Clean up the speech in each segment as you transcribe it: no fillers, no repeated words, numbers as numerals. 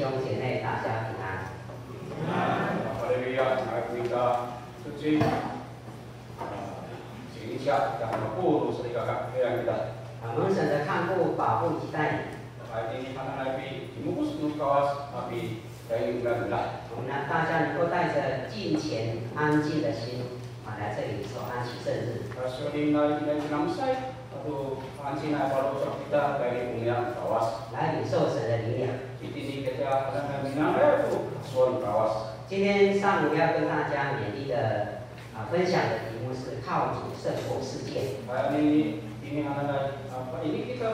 兄姐妹大家平安。 哈利路亚，来回答自己请一下，讲过路是一个非常的。 蒙神的看顾、保护及带领。 来今天他们来比，你们不是能高啊比带领来来。 我们呢，大家能够带着敬虔、安静的心来这里守安息圣日。 所以呢，今天咱们赛。Untuk anjing baru kita dari punya kawas. 来领受神的灵粮。 Ini kita akan minang itu suan kawas. 今天上午要跟大家勉励的分享的题目是靠主胜过世界。 Ini kita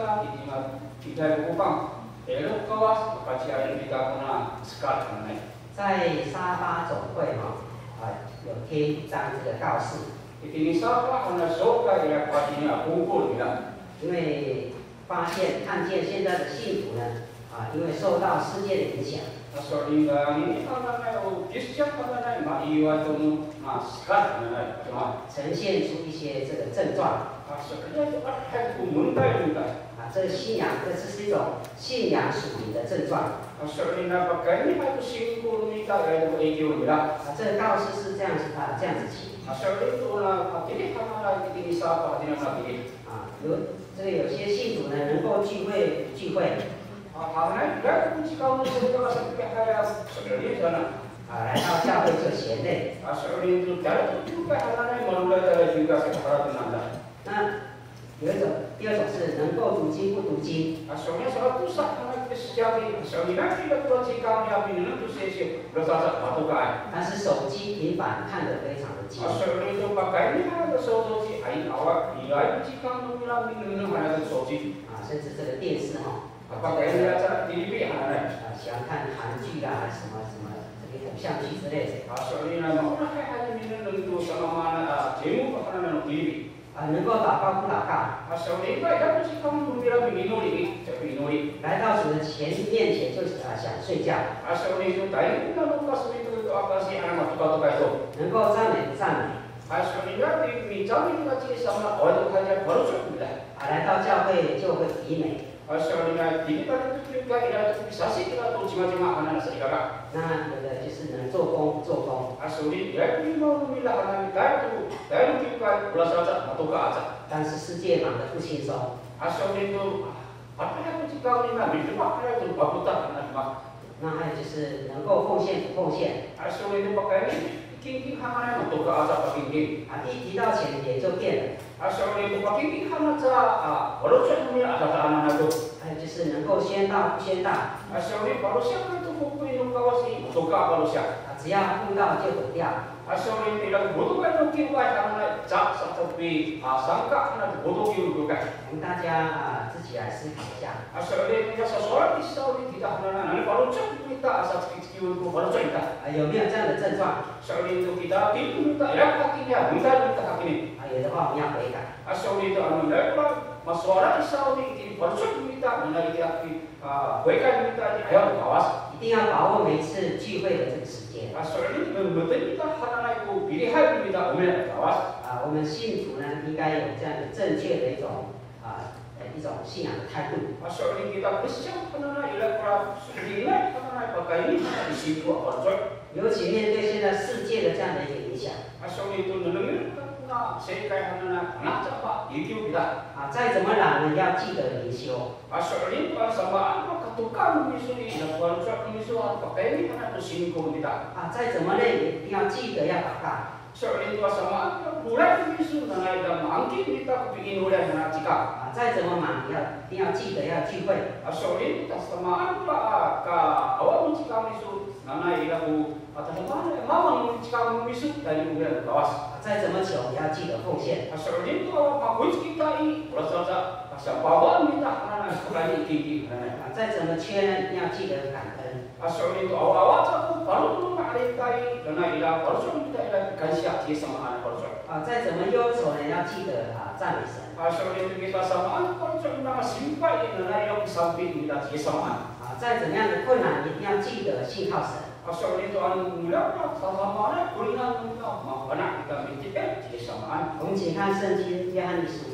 kita upang elok kawas baca ini kita guna sekali ini. 在沙巴总会有贴一张这个告示。 Ini siapa karena soka ia patinya kumpul bilang. 因为看见现在的信徒呢，因为受到世界的影响。 Soalnya ini karena Kristen karena maiwa itu sekat karena cuma 呈现出一些这个症状。 Sebenarnya itu ada muntai juga. 这个信仰，这是一种信仰属灵的症状。 Soalnya pakai ini harus singkul minta itu ego bilang. 这个告示是这样子提。 Soalnya itu ini karena ini siapa tidak lagi. 有些信徒呢能够聚会不聚会。 Karena dia jika mereka sampai kayak sebenarnya sana. 来到教会就嫌累。 Soalnya itu tidak juga karena mulai juga sekarang ada. 那第二种是能够读经不读经。 Soalnya salah pusat karena sejati. Soalnya tidak perlu jika dia minum itu sesi bersasak batu kai. 但是手机、平板看得非常的紧。 Soalnya itu pakai ini ada soji, air awak, ia jika minum ada soji. 甚至这个电视 pakai ini acara TV ada. 喜欢看韩剧啦，什么这个偶像剧之类的。 Soalnya mau pakai hanya minum itu sama mana jemu karena TV. 能够祷告不祷告。来到主的面前就想睡觉。能够赞美不赞美。来到教会就会提美。那有的就是能做工。但是世界忙得不轻松。那还有就是能够奉献不奉献。一提到钱也就变了。还有就是能够宣道不宣道。只要悟道就毁掉。我们大家自己来思考一下。有没有这样的症状？有的话我们要悔改。一定要把握每一次聚会的这个时间。我们信徒呢，应该有这样的正确的一种信仰的态度。尤其面对现在世界的这样的一个影响。再怎么懒呢，要记得灵修。再怎么累，也一定要记得要祷告。再怎么忙，一定要记得要聚会。再怎么穷，也要记得奉献。再怎么缺呢，一定要记得感恩。再怎么忧愁呢，要记得赞美神。再怎么样的困难，一定要记得信靠神。我们请看圣经约翰一书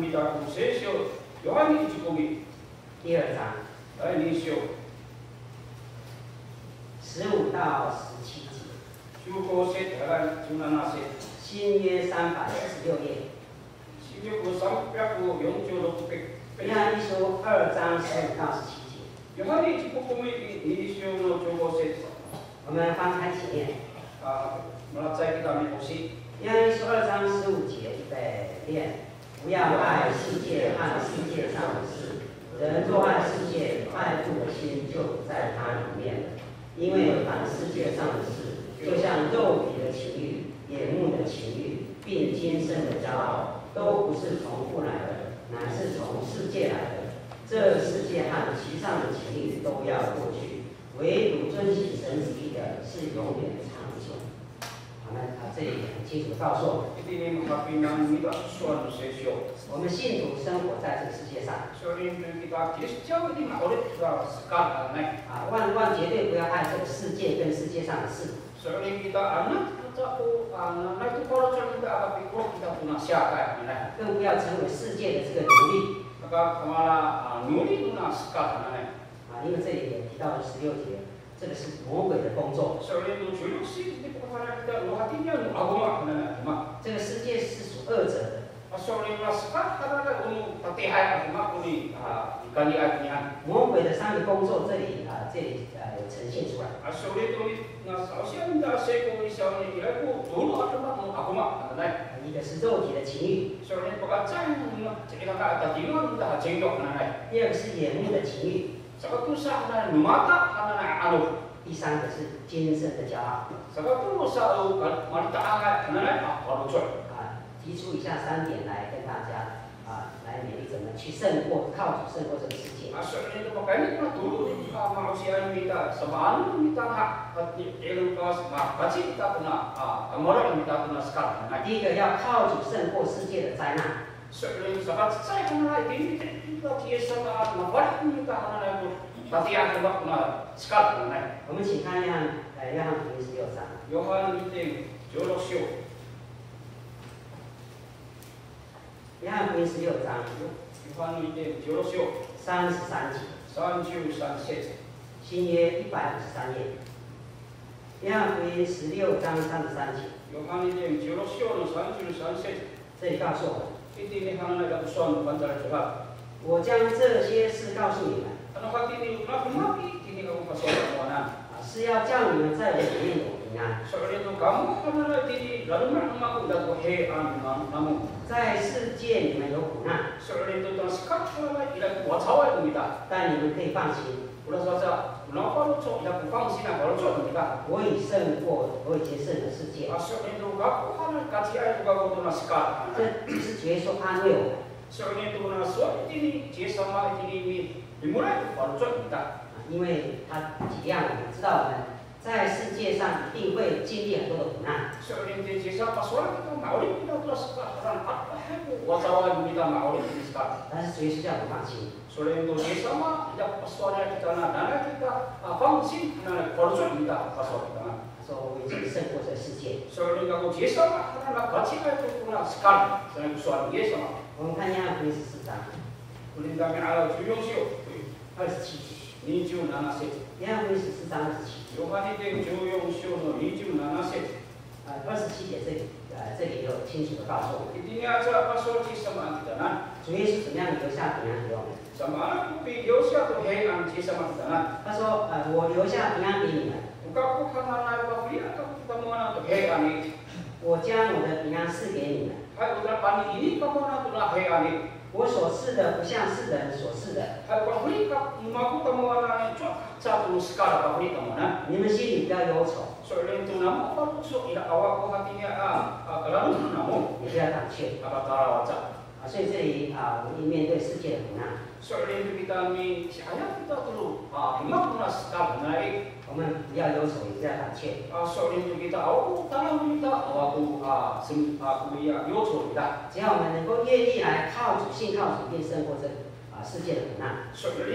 第2章。 15到17节。 15세 대간 17세. 新约346页。 신約300영조 约翰一书2章15到17节。 요한이 집복음의 이시오노 조고세. 我们翻开前面。 말라자이 기다미 보시. 约翰一书2章15节，预备练。不要爱世界和世界上的事。人若爱世界，爱父的心就不在他里面了。因为凡世界上的事，就像肉体的情欲、眼目的情欲，并今生的骄傲，都不是从父来的，乃是从世界来的。这世界和其上的情欲都要过去，唯独遵行神旨意的是永远长久。我们这里很清楚地告诉我们，我们信徒生活在这个世界上，万绝对不要爱这个世界跟世界上的事。更不要成为世界的这个奴隶。因为这里也提到了16节，这个是魔鬼的工作。这个世界是属恶者的。魔鬼的3个工作，这里有呈现出来。一个是肉体的情欲，第二个是眼目的情欲，第3个是今生的骄傲。提出以下3点来跟大家来勉励怎么去靠主胜过这个世界。第一个要靠主胜过世界的灾难。我们请看约翰福音16章。约翰福音16章33节。新约153页。约翰福音16章33节。这里告诉我们，我将这些事告诉你们，是要叫你们在我里面有平安。在世界你们有苦难，但你们可以放心。我已胜过，我已经胜了世界。这是主耶稣安慰我们。因为他体谅我们，知道我们在世界上一定会经历很多的苦难。但是主耶稣叫我们放心。说我已经胜过这个世界。我们看约翰福音14章27节。约翰福音14章27节。27节这里有清楚的告诉我们，主耶稣怎么样留下平安给我们。他说我留下平安给你们，我将我的平安赐给你们。我所赐的不像世人所赐的，你们心里不要忧愁，也不要胆怯。所以这里我们面对世界的苦难，我们不要忧愁，也不要胆怯。只要我们能够愿意来靠主、信靠主，便胜过这世界的苦难。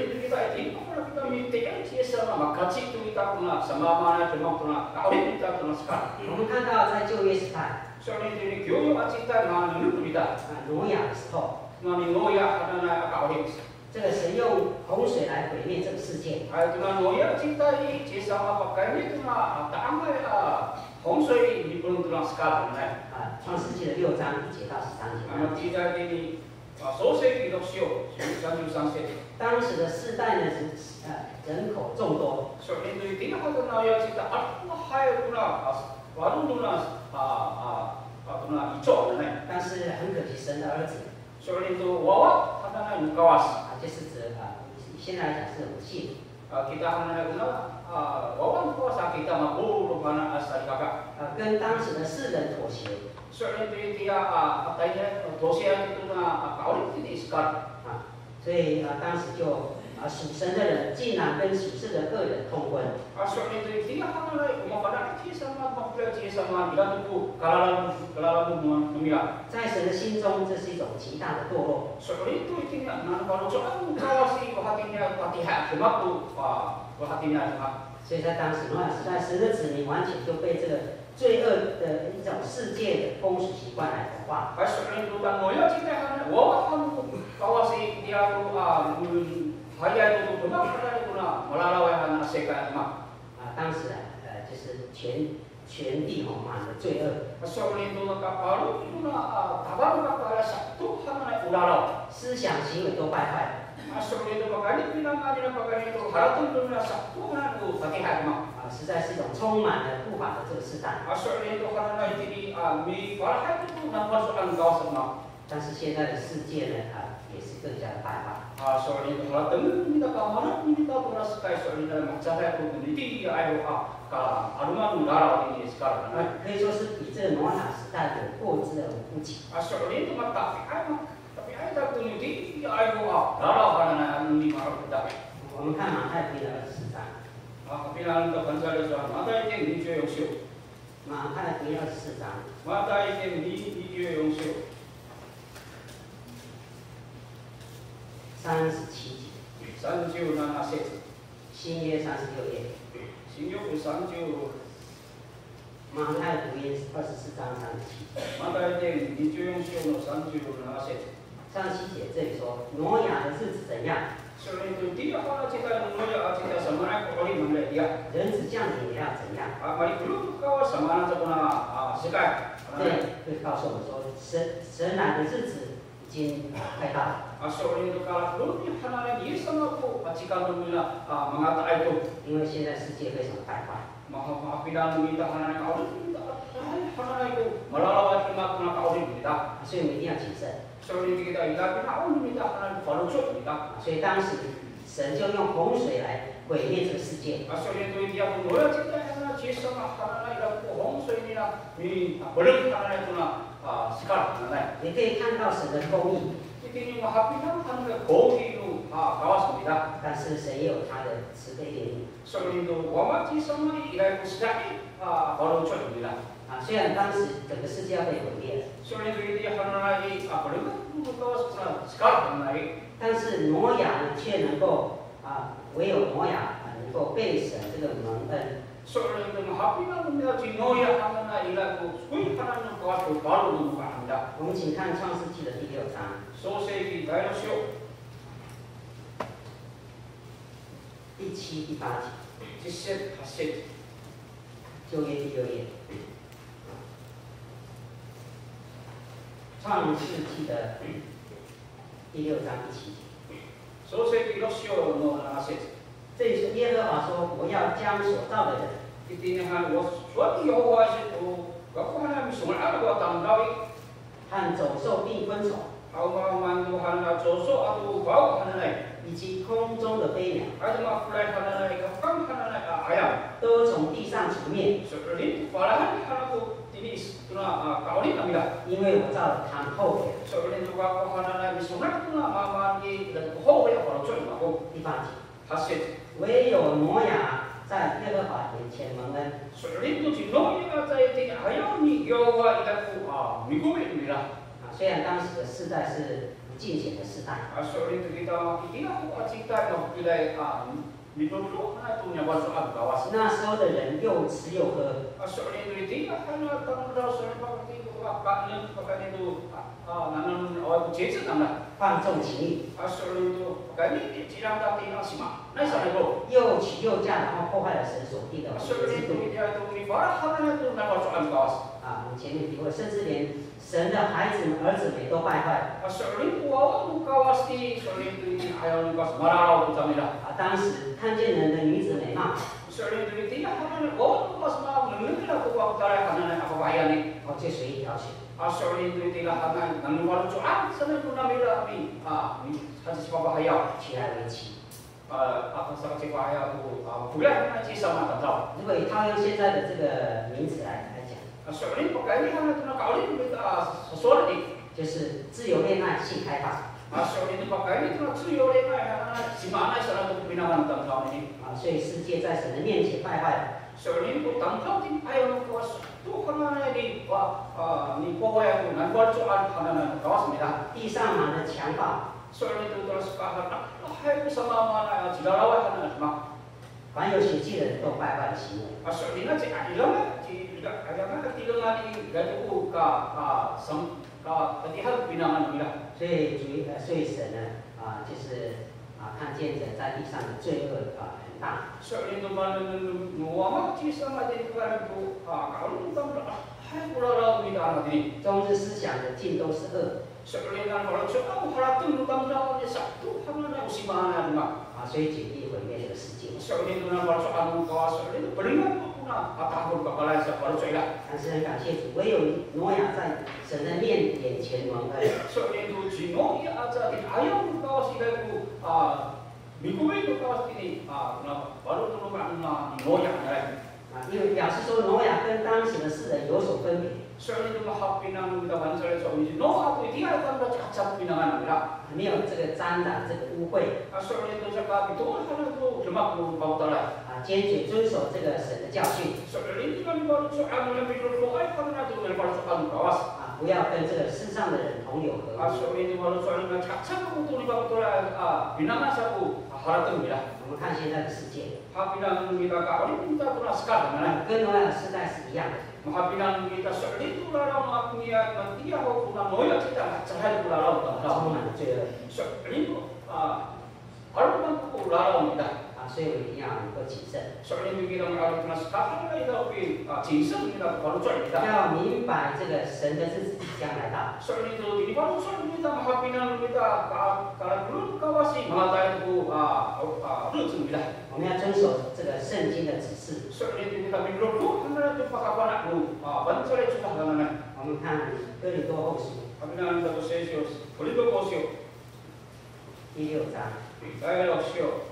我们看到在旧约时代，挪亚的时候， 这个神用洪水来毁灭这个世界。 Dengan Noah cinta ini sama pakainya tuna tamai Hongshoi di belum tulang sekali nih. 创世纪的6章1节到13节。 Tidak ini sosial hidup sio, sanjung节。 当时的世代呢是人口众多。 所以对第一个Noah cinta apa hai tuna baru tuna tuna ijo nih. 但是很可惜，神的儿子。 所以itu wawa karena kawas. 就是指现在来讲是不信。 kita hanya guna wawan kuasa kita mampu mana asal kakak. 跟当时的世人妥协。 所以dia katanya dosia itu kau ini sekarang. 所以当时就属神的人竟然跟属世的恶人通婚。 所以dia hanya umat sama mempelajari sama dia tu kalau memilih. 在神的心中，这是一种极大的堕落。 所以itu tidak nan kalau soal kawasi hatinya hati cuma hatinya cuma. 所以在当时诺亚时代，神的子民完全就被这个罪恶的一种世界的风俗习惯来同化。 所以itu kan Noah cinta wawa kawasi dia tu hanya itu benar benar itu melalui sekarang mah. 当时就是全地满的罪恶。 所以itu kapal itu tabar kapal satu hanya ular. 思想行为都败坏。 所以itu makanya bilang aja makanya itu harus dunia satu hanya itu hati-hati mah. 实在是一种充满了不法的这个时代。 所以itu karena jadi mi parah itu nampak soal kawasan mah. 但是现在的世界呢，也是更加的败坏。 所以itu kalau teman minta kamar minta turas kayak soal itu macam saya tu peneliti ayo kalau aduman darah ini sekarang. 可以说是比这个挪亚时代有过之而无不及。 所以itu mata tapi ada peneliti ayo darah karena ini marah kita. 我们看马太福音的24章。 Kapilan untuk bangsa Israel, mata itu hijau yang siu. 马太福音24章。 Mata itu hijau yang siu. 37节。 39那些。 新约36页。 新约39。 马太福音24章37。 Mata itu hijau yang siu no 39那些。 37节这里说，挪亚的日子怎样？ 所以itu dia kalau kita menolak kita sama orang mana dia. 人子降临也要怎样？ Mari dulu kau sama anak sekolah sekai. 这会告诉我们说，神来的日子已经快到了。 所以itu kalau dulu hanya dia sama aku jika menolak mengatakan itu. 因为现在世界非常败坏。 Mahapidan minta hanya kau minta hanya itu melalui firman kau minta. 所以我们一定要谨慎。 所以kita ingat kita minta hanya baru kita. 所以当时神就用洪水来毁灭这个世界。 所以itu dia pun boleh kita hanya cisama hanya itu洪水ni lah, ni belum hanya itu lah sekarang. 你可以看到神的公义。 Ini mahapidan hanya kau itu kawas kita. 但是神也有他的慈悲怜悯。 所以itu wama cisama ini sedang baru kita. 虽然当时整个世界要被毁灭， 所以itu dia hanya ini belum kawas sekarang ni. 但是挪亚呢，却能够唯有挪亚能够被神这个蒙恩。 所以itu mahapidan minta Noah hanya ilaku, kui hanya kawas baru bukan kita. 我们请看创世纪的第6章。 Sosial kita itu. 第7、第8节。 7셋, 8셋. 旧约第6页。创世纪的第6章第7节。 Sosial kita sio no 8셋. 这里说耶和华说：“我要将所造的人。” Itinihan suatu Yehova itu, aku hanya misalnya ada buat tanggapi. 和走兽并昆虫， Hauman Tuhan Joso atau bau hanya 以及空中的飞鸟， ada mafulai hanya kapang hanya ayam. 都从地上除灭， Seperti palahan hanya tu tinis tuna kauli kami lah. 因为我造了他们后悔。 Seperti itu aku hanya misalnya tuna mama di dan kau ya kalau cuy aku 第8节， hasil. 唯有挪亚在耶和华眼前蒙恩。 Seperti itu cino yang saya tidak ayam ni Yehova itu minggu ini lah. 虽然当时的世代是不敬虔的世代， Seperti itu kita aku cerita mau pilih Minum halatnya baru soal kawas. 那时候的人又吃又喝， Soalnya itu dia karena tanggal soalnya pakai itu pakai itu nanan awal jejer tanda. 放纵情欲， Soalnya itu pakai ini jiran tadi nasi mak. Nah sana bro. 又娶又嫁，然后破坏了神所定的 Soalnya 制 itu 度。 dia itu ini barang halatnya itu nampar soal kawas. 啊，我们前面提过，甚至连神的孩子们、儿子们都败坏。 Soalnya itu awal tu kawas ni soalnya itu ini ayam kawas marah tu tamira. 啊，当时看见人的女子美貌， Soalnya itu dia halatnya awal tu kawas marah mengenai tu kawas tarik halatnya apa bahaya ni. 哦，就随意挑选。 Soalnya itu dia halatnya nampar baru soal sana tu namira ni hanya siapa bahaya. 娶来为妻。 apa sahaja bahaya tu bulan nanti sama tahu. 如果以套用现在的这个名词来讲， Soalnya pakai ini hanya tu nak kau ni sesuatu ni. 就是自由恋爱、性开放。 Soalnya itu pakai ini tu nak cuci oleh mana si mana sana tu binangan tahu ni. 啊，所以世界在神的面前败坏了。 Soalnya itu tahu ni ayam kawas tu hanya ni ni pokoknya tu nak buat soal hanya kawas ni lah. 地上满了强暴， Soalnya itu terus sekarang hai sama mana jalawan hanya mak. 凡有血气的人都败坏了行为。 Soalnya cik adilah ayam ketilangan ni gaji ketihan binangan ni lah. 所以神呢，就是看见人在地上的罪恶很大。 Soalnya itu mana nuama cik sama jadi kerana tu kalau kita hai pulau binangan ni. 终日思想的尽都是恶。 Soalnya kan kalau cakap harapun utama ni satu hanya usimana ni mak. 所以决定毁灭这个世界。 Soalnya itu kalau soal kawas soalnya itu beringat puna tahun kepala separuh cila. 但是很感谢主，唯有挪亚在神的眼前蒙恩。 Soalnya itu jino ia aja di ayam kawas itu minggu itu kawas ini baru tu nak noya kan. 因为表示说挪亚跟当时的世人有所分别。 Soalnya itu mahal pinang kita bancai soalnya no aku dia akan bercakap pinangan lah. 没有这个沾染这个污秽。 Soalnya itu cakap itu hanya itu lemak tu bau tarai. 坚决遵守这个神的教训。 Soalnya itu kan baru soal lebih dulu karena itu baru soal kawas. 不要跟这个世上的人同流合污。 Soalnya itu baru soal cakap itu ni bau tarai pinangan sapu haratan bila. 我们看现在的世界， Pinangan kita kau ni kita pernah sekarang mana? 跟挪亚的时代是一样的。 Pinangan kita soal itu larang aku ni mati aku pun noya kita cahaya pula larang tahu. 充满了罪恶。 Soalnya itu harus aku larang kita. 所以我一定要能够谨慎。 Soalnya itu kita harus pernah sekarang kita tapi cinsen kita baru soal kita. 要明白这个神的日子即将来到。 Soalnya itu ini baru soal kita Pinangan kita kalau belum kawasi mengatai itu rezeki kita. 我们要遵守这个圣经的指示。 Soalnya itu kita minum dulu karena itu pakai apa nak lu bancai sudah karena. 我们看哥林多后书 Pinangan itu sesius boleh berkosio. 第6章 Saya lokio.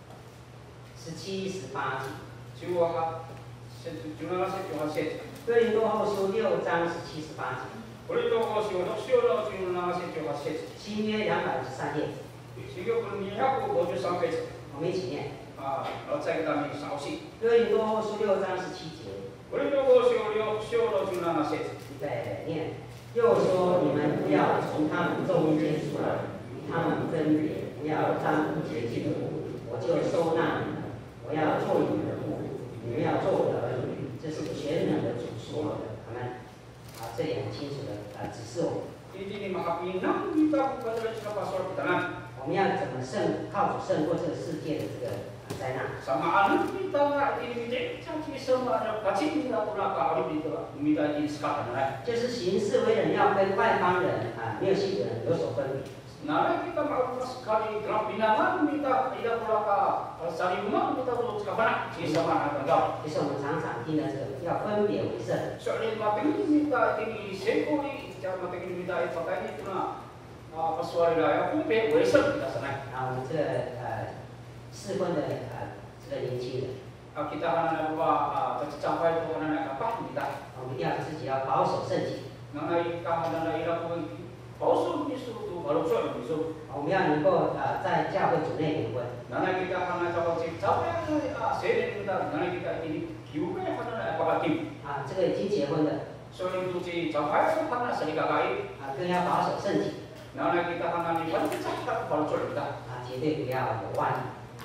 17、18节。 Jiwa jumlah jumlah set. 哥林多后书6章17、18节。 Boleh berkosio lokio lo jumlah jumlah set. 新约253页， Sehingga punya aku boleh sampai. 我们一起念。 在kita ni sausi. 哥林多后书6章17节， Boleh berkosio lokio lo jumlah set. 预备念。又说你们不要从他们中间出来，与他们分别，不要沾不洁净的物，我就收纳你们。我要做你们的父，你们要做我的儿女。这是全能的主说的。他们这里很清楚的指示我们。 Ini mahapinang kita bukan cuma pasal petangan. 我们要怎么靠主胜过这个世界的这个灾难？ Sama anak kita nggak ini jadi sama ada kacim kita pun apa itu minta ini sekarang lah. 就是行事为人要跟外邦人没有信的人有所分别。 Nah kita mau sekali kerap binangan minta tidak pula sari rumah minta terus kapan sih sama anak kita. 就是我们常常听的这个要分别为圣。 Soalnya makin minta ini sekali jangan makin minta itu pakai itu na pasuari lah ya pun be wesel kita sana. 我们这个适婚的这个年轻人， Kita anak apa tercapai itu anak apa minta. 我们一定要自己要保守圣洁。 Nana ika anak ira pun pausu bisu tu baru soal bisu. 我们要能够在教会主内联婚。 Nana kita anak capai capai sering kita nana kita ini juga anak apa kim. 这个已经结婚的， Soalnya itu capai anak sering kakai. 更要保守圣洁。 Nana kita anak ini baru capai baru soal kita. 绝对不要有外遇。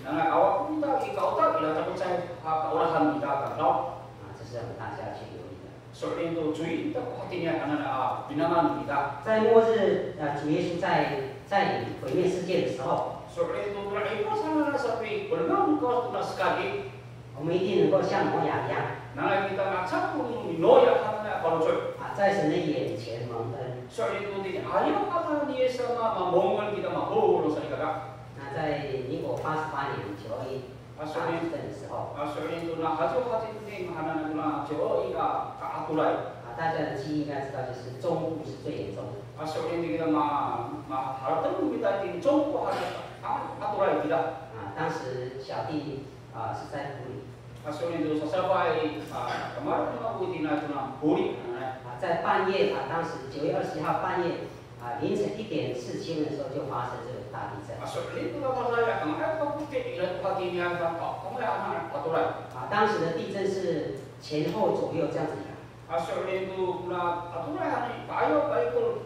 那awak pun tak kau tak ialah takut saya keolahan kita tak tahu. 这是我们大家去留意的。 所以itu cuy tak hatinya karena binangan kita. 在末日主耶稣在毁灭世界的时候， 所以itu berlaku sana sapi berenang kau sudah sekali. 我们一定能够像挪亚一样。 Nah kita ngacak pun noya karena kalau cuy. 在神的眼前蒙恩。 所以itu di ayat kata dia sama momongan kita mahu loh saya kata. 那在民国88年921大地震的时候， 所以itu nah hasil ini mana nak jauh keaturan. 大家的记忆应该知道，就是中部是最严重的。 所以kita harapkan kita di中部aturan kita. 当时小弟是在湖里。 所以itu sesuai kemarin aku di Natuna Buri. 在半夜当时9月21号半夜凌晨1点47分的时候就发生这个大地震。 所以itu kalau saya kemarin aku tidak hatinya kamu anak aturan. 当时的地震是前后左右这样子的。 所以itu aturan ayo baikul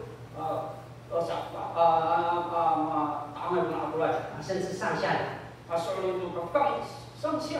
tangan aturan. 甚至上下来。 所以itu kakak上下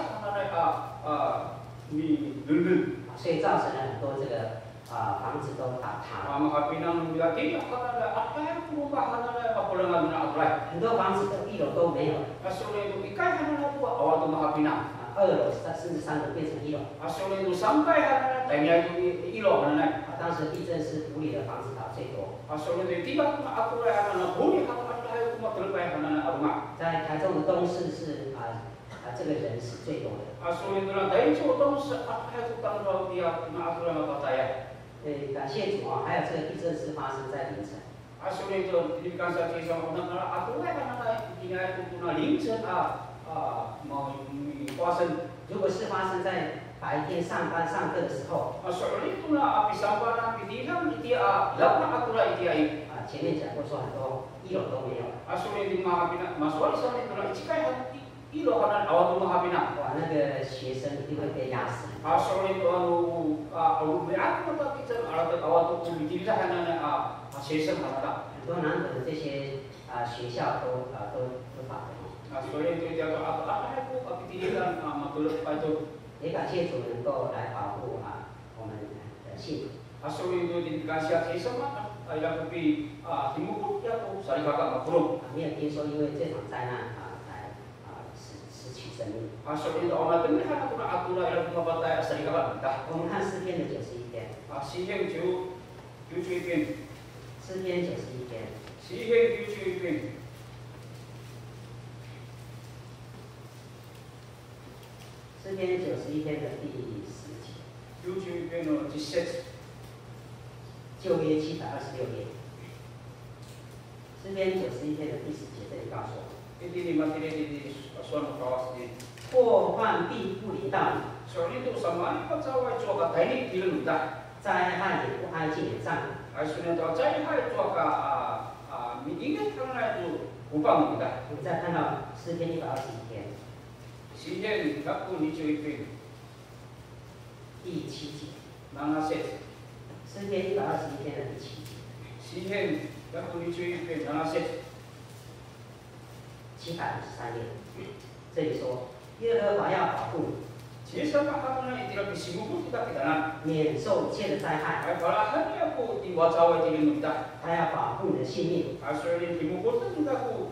你轮。 所以造成了很多这个房子都倒塌。 Maka pinang bila tidak ada apa yang perubahan ada apa dengan aturan. 很多房子都1楼都没有。 所以itu ikai hana tu awal tu maha pinang. 2楼甚至3楼变成1楼。 所以itu sampai hana tanya itu 1楼hana. 当时地震是湖里的房子倒最多。 所以itu tiba aturan hana buri hana ada itu mah terlepas hana rumah. 在台中的东市是这个人是最多的。 所以itu lah dari contoh ada itu tanggal dia aturan apa saya. 对，感谢主还有这个地震是发生在凌晨。 所以itu diberikan saksi sama orang aturan hana dia itu凌晨mau puasa. 如果是发生在白天上班上课的时候， 所以itu lah api sampan api diam dia lakukan aturan dia ini. 前面讲过说很多1楼都没有。 所以itu maha pinang masuk di sana itu lah cikai hati 1楼hana awal tu maha pinang. 哇，那个学生一定会被压死。 所以itu berat mata kita alat awal tu bikin saya hana学生hana. 很多南投的这些学校都倒了。 所以itu dia apa itu api diam matul itu. 也感谢主能够来保护我们的信徒。 所以itu dikasih saksi sama ayah kopi timur dia tu sari kakak makhluk. 没有听说因为这场灾难才失去生命。 所以itu orang dengar hana tu aturan ayah tu apa sari kakak kita. 我们看诗篇的91篇。 诗篇91篇。 诗篇91篇。 诗篇91篇。 诗篇91篇的第10节。 91篇の10節。 旧约726页。诗篇91篇的第10节，这里告诉我。 Ini materi di suatu kawas di. 祸患必不临到你。 So itu sama apa cawa cuaca tadi di luar. 灾害也不挨近你的帐篷。 Asalnya cawa hai cuaca ingat karena itu upang kita. 我们再看到诗篇121篇。 诗篇121篇。 第7节。 7節。 诗篇121篇的第7节。 詩篇121篇7節。 753页，这里说耶和华要保护你， Sesama karena tidak disibukkan kita kita 免受一切的灾害。 Kalau hanya aku tiba cawe di kita. 他要保护你的性命。 Asalnya dimukul kita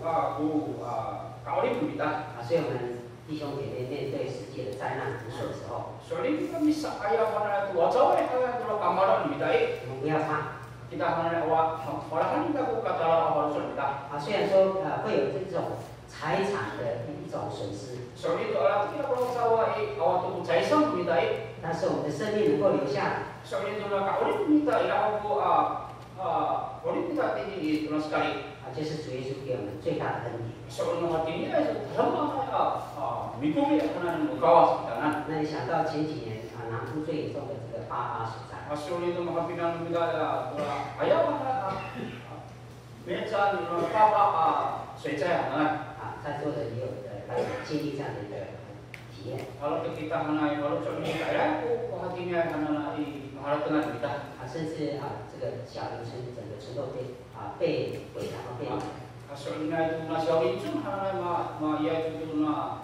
kawin kita. 所以我们弟兄姐妹面对世界的灾难的时候， Soalnya kita bisa ayah mana tua cawe ayah tua kamaran kita 我们不要怕。 kita mana awak kita kata awal kita. 虽然说会有这种财产的一种损失， Soalnya itu alat kita kalau cawe awak tu jaisan kita. 但是我们的生命能够留下来。 Soalnya itu nak kawin kita ya aku kawin kita ini itu sekali. 就是主耶稣给我们最大的恩典。 Soalnya hatinya itu sama mikumi akan mengkawas kita. 那你想到前几年南部最严重的这个88水灾， Soalnya itu makapinan kita ayah mana meja水灾在座的也有经历这样的一个体验。 Kalau kita mana kalau soalnya saya aku hatinya mana mengharapkan kita. 甚至这个小林村整个村都被毁，然后被 Soalnya itu na siawin cun hana ma ia itu na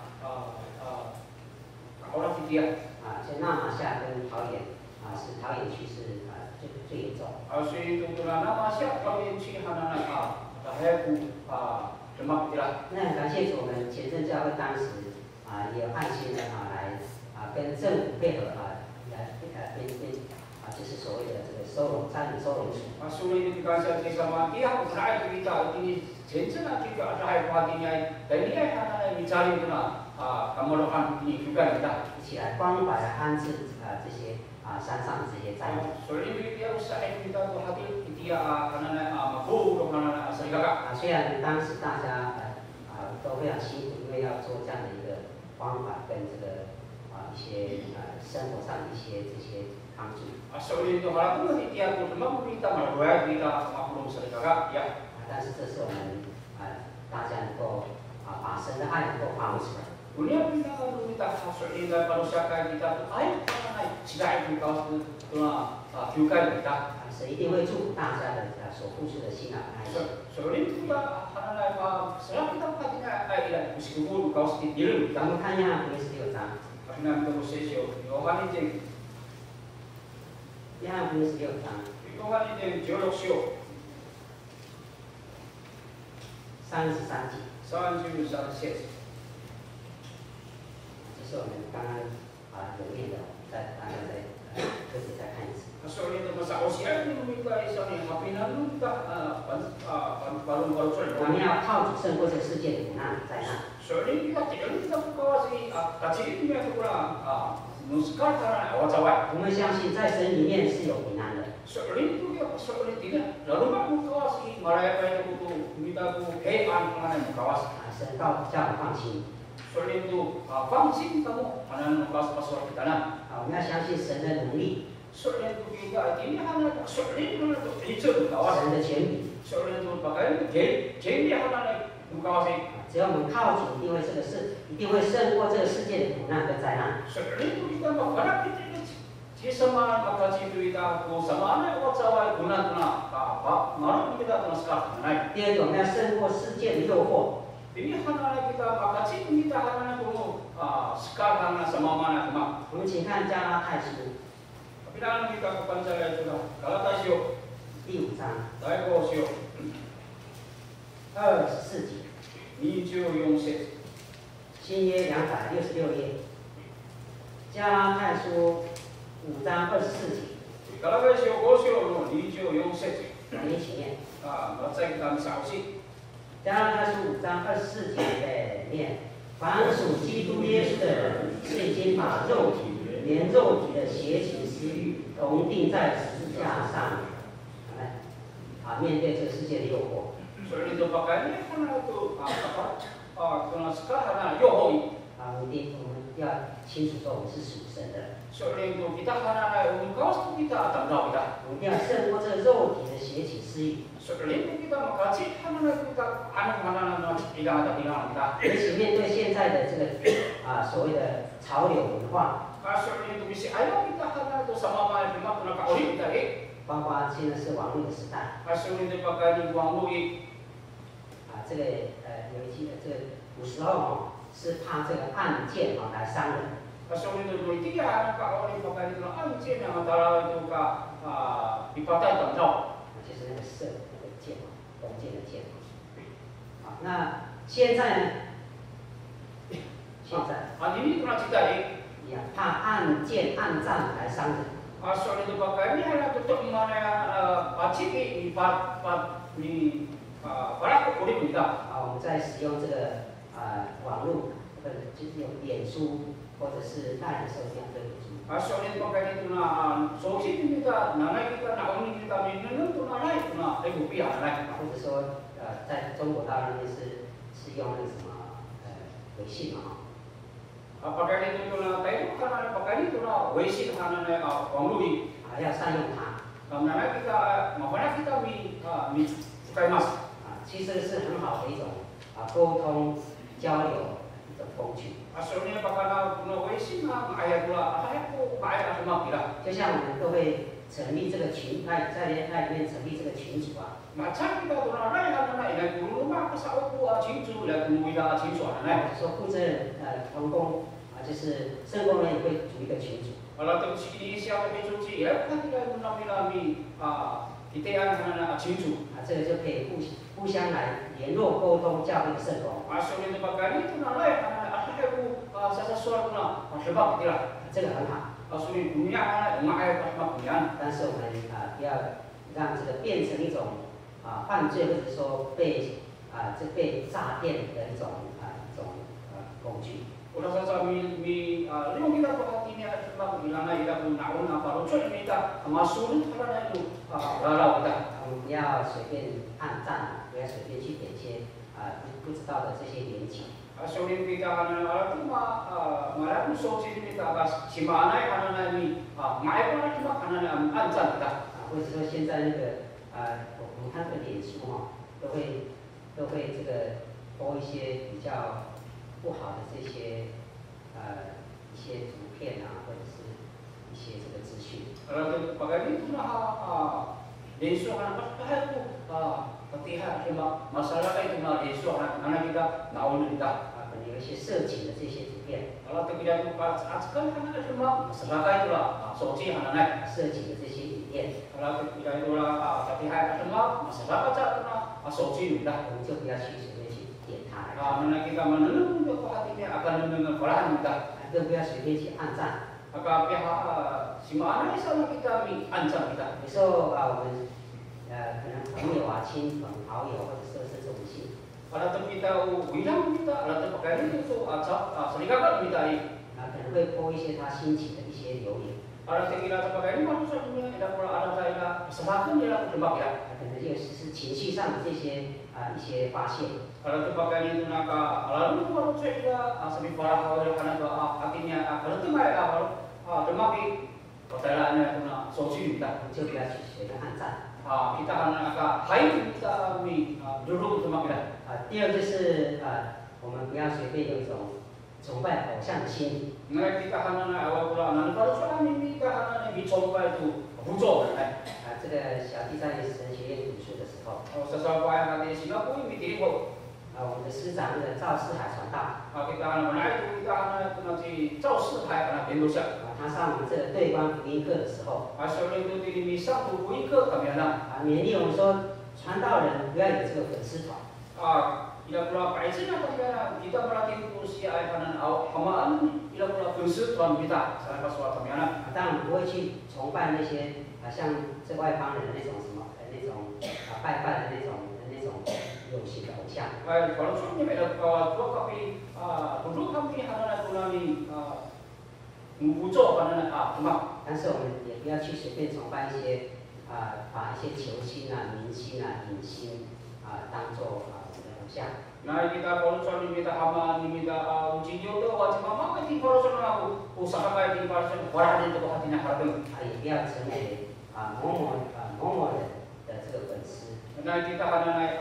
orang dia 所以纳马夏跟桃园是桃园区是最严重。 所以itu na nama siap kalau yang ci hana na saya ku demak dia. 那很感谢主，我们前镇教会当时也有爱心的来跟政府配合就是所谓的这个占领收容所。 Sulit dikasih sama dia, saya kita ini jenjang juga ada hatinya. Dan dia hanya mencari kemelokan ini juga kita. 一起来关怀安置这些山上这些灾民。 所以dia usaha kita tuh hati dia karena mampu karena serigala. 虽然当时大家都非常辛苦，因为要做这样的一个关怀跟这个一些生活上的一些这些帮助。 Sulit itu kalau pun dia tuh memang kita melalui kita mampu serigala ya. 但是这是我们大家能够把神的爱能够发挥出来。 Dunia kita kalau kita sulit manusia kayak kita tuh ayo karena tidak juga juga kita. 神一定会祝福大家的所付出的辛劳爱心。 Sulit juga karena setelah kita pastinya tidak meskipun kau sedih 咱们看一下56章。 karena itu sesio Yohanes yang 约翰福音16章。 Yohanes yang jelasio 33节。 33节。 是我们刚刚有念的，大家特别再看一次。 Soalnya itu masa usia ini kita istilahnya hapinan kita baru 我们要靠主胜过这世界的苦难灾难。 Soalnya kita buka sih kecil ini itu kurang muskal karena awal-awal. 我们相信在神里面是有平安的。 Soalnya itu dia soalnya tidak. Lalu mak buka sih malah apa itu kita bu hewan mana buka. 神叫我放心。 Soalnya itu vaksin kamu mana nukas pasal kita nah. 我们要相信神的能力。 Soalnya itu kita ini hanya soalnya itu itu kawas. 神的权柄。 Soalnya itu pakai jadi hanya nukas sih. 只要我们靠主，一定会一定会胜过这个世界的苦难跟灾难。 Soalnya itu kita makan kita sama makasih itu kita sama anak wajah guna malam kita sekarang naik. 第二个，我们要胜过世界的诱惑。 Ini hanya kita makasih kita hanya dulu sekarang sama mana cuma. 我们请看加拉太书。 Tapi dalam kita kepanjang itu lah. Galatasio 第5章。 Daigosio 24节。 24節。 新约266页。加拉太书5章24节。 Galatasio 5章の24節。 我们一起念。 baca kita saksi. 加拉太书5章24节的念：凡属基督耶稣的人，是已经把肉体连肉体的邪情私欲同定在十字架上，面对这个世界的诱惑。 Soalnya itu pakainya karena itu karena sekarang yohoi. 我们要清楚说，我们是属神的。 Soalnya itu kita karena untuk kita tanggal kita. 我们要胜过这个肉体的邪情私欲。 Soalnya itu kita makasih karena kita anak-anak tidak ada tinggal kita. 而且面对现在的这个所谓的潮流文化。 Soalnya itu bisa ayo kita karena itu sama mana cuma kena kaoli kita 包括现在是网络的时代。 Soalnya itu pakai di网络这个有一期的这个古时候是怕这个暗箭来伤人。 Soalnya itu dulu dia kaoli pakai itu anjing yang antara itu dipatah tanggal. 就是那个射那个箭弓箭的箭。那现在呢？现在。 ini pernah cerita 怕暗箭暗战来伤人。 Soalnya itu pakai ini hanya tutup mana pacik di para kulit kita. 我们在使用这个网络就是用脸书或者是赖的时候，用这个脸书。 Soalnya itu pakai itu solusi kita, nanai kita, nauni kita minum itu nanai itu rupiah nanai. 或者说在中国大陆那边是用那个什么微信嘛。 Pakai itu Taiwan karena pakai itu WeChat karena网络要善用它。 Karena kita, makanya kita sukai mas. 其实是很好的一种沟通交流一种工具。 Soalnya pakai WeChat ayat pula, ayat semua kita. 就像我们各位成立这个群，在里面成立这个群组啊。 Macam kita tu nak naik kan nak ini guru rumah pasal aku清楚来guru kita清楚啊，来。 说负责人同工就是圣工人也会组一个群组。 Kalau tu di siapa becuci, ya kan kita guna kita yang mana 清楚。 这个就可以互相来联络沟通教会的圣工。 Masuk itu bagani tu nak naik kan ada aku sesuatu nak sebab kita. 这个很好。 所以不一样啊，我爱不一样。 但是我们不要让这个变成一种犯罪，或者说被诈骗的一种工具。 我那时候如果kita perhati ni sebab bilang kita pun nak apa, lucu ni kita masuk tu kalau itu lalau kita。 我们不要随便按赞，不要随便去点一些不知道的这些连结。 所以kita anak tu malah pun soci kita kas siapa anak ni mai pun cuma anak按赞kita。 或者说现在那个我们看这个脸书都会这个播一些比较不好的这些一些图片或者是一些这个资讯。 Kalau pagani tu脸书anak apa tu Fatihah cuma masalah itu nak脸书anak kita naon kita。 有一些色情的这些图片。 Kalau tidak lupa, sekarang kan ada cuma masalah itulah, soci anak-anak。 色情的这些影片。 Kalau tidak itulah, tapi hai cuma masalah baca tu soci sudah。 我们就不要去随便去点它。 Mana kita menenun untuk hatinya akan mendengar Quran kita。 更不要随便去按赞。 Maka pihak semua anak sama kita ancam kita。 有时候我们可能朋友亲朋好友或者说是这种信。 Kalau tu kita bilang kita, kalau tu pakai itu serigala kita ini。 可能会播一些他兴起的一些留言。 Kalau kita pakai ini manusia dunia, tidak pula ada saya kesalahan dia tembak ya。 可能就是情绪上的这些一些发泄。 Kalau tu pakai itu nak lalu baru kita sambil parah kalau karena tu hatinya kalau tu mai kalau tembak pertanyaan itu nak soci kita。 就不要去随便按赞。 kita akan hai kita duduk tembak kita。 第二就是我们不要随便有一种崇拜偶像的心理。 那 kita hanya awal pula nanti kalau soal ini kita hanya dicoba itu bujuk。 这个小弟在神学院读书的时候， sesuatu yang nanti sila pun ini dirimu。 我们的师长那个赵世海传道， kita hanya menaik kita hanya nanti 赵世海anak Indonesia。 他上我们这个对观福音课的时候， 所以itu di misal buku itu kami anak。 勉励我们说，传道人不要有这个粉丝团。 tidak pula kaitannya kita melatih usia anak hamaan tidak pula khusus tuan kita saya pasal kami anak。 当然不会去崇拜那些像这外邦人的那种什么那种拜拜的那种有形的偶像。 kalau suami mereka dua kami anak kami membujuk anak cuma。 但是我们也不要去随便崇拜一些把一些球星明星影星当做我们的偶像。 Nah kita kalau suami kita hama ni kita uji jodoh wajib mama kita kalau suami aku usaha baik di pasien orang itu hatinya harus。 也不要成为某某人的这个粉丝。 Nah kita hanya